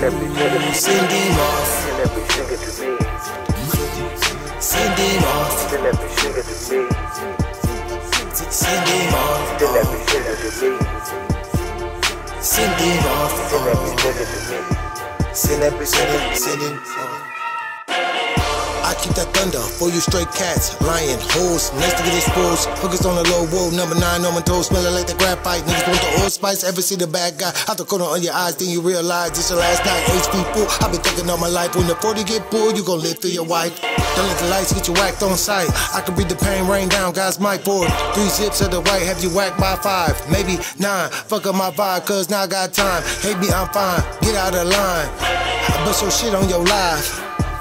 Send him off. Send him off. Send him off. Send him off. Send him off. I keep that thunder for you straight cats, lying hoes, next to get exposed. Hookers on the low, whoa, number 9 on my toes, smelling like the graphite. Niggas want the old spice, ever see the bad guy? Out the corner on your eyes, then you realize this your last night. HP fool, I've been thinking all my life. When the 40 get pulled, you gon' live through your wife. Don't let the lights get you whacked on sight. I can breathe the pain rain down, guys might pour 3 zips of the white, have you whacked by 5, maybe 9. Fuck up my vibe, cause now I got time. Hate me, I'm fine, get out of line. I bust your shit on your live.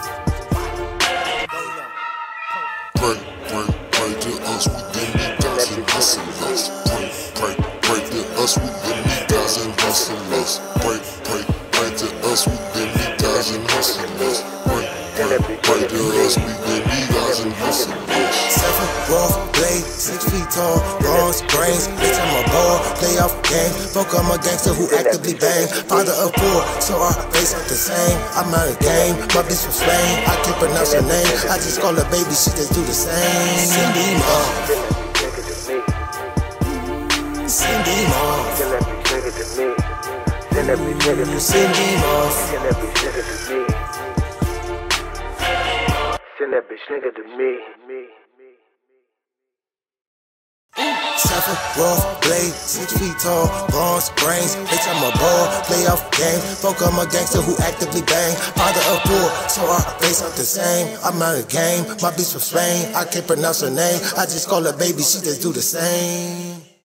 Pray to us, we then be thousand hustlers. Pray to us, we then be thousand hustlers. Pray to us, we then be thousand hustlers. Pray to us, we then be thousand hustlers. Sephiroth, blade, 6 feet tall, bronze brains, bitch I'm a ball, playoff game, fuck I'm a gangster who actively bang, father of 4, so our face ain't the same, I'm not a game, my bitch was slain, I can't pronounce her name, I just call her baby, she just do the same. Send him off. Send him off. Send him off. Send that bitch nigga to me. Sephiroth, blade, 6 feet tall, bronze brains, bitch I'm a ball, playoff game, fuck I'm a gangster who actively bang, father of 4, so our face ain't the same, I'm not a game, my bitch from Spain, I can't pronounce her name, I just call her baby, she just do the same.